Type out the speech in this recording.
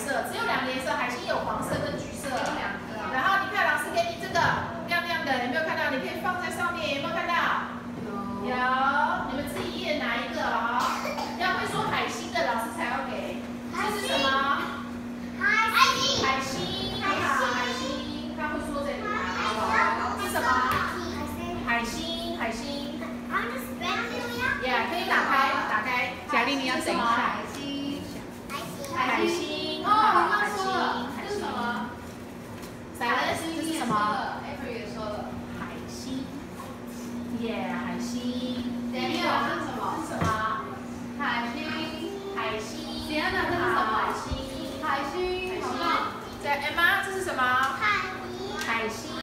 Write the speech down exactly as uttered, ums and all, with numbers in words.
色，只有两个颜色，海星有黄色跟橘色。然后你看，老师给你这个亮亮的，有没有看到？你可以放在上面，有没有看到？有。你们自己一人拿一个哦。要会说海星的老师才要给。这是什么？海星。海星，好，海星，他会说这里。是什么？海星，海星。Yeah， 可以打开，打开。 贾丽，你要等一下。 海星，哦，海星，这是什么？这是什么 ？April 也说了，海星。耶，海星。等一下，这是什么？是什么？海星，海星。等一下，这是什么？海星，海星。好棒。在 Emma， 这是什么？海星。海星。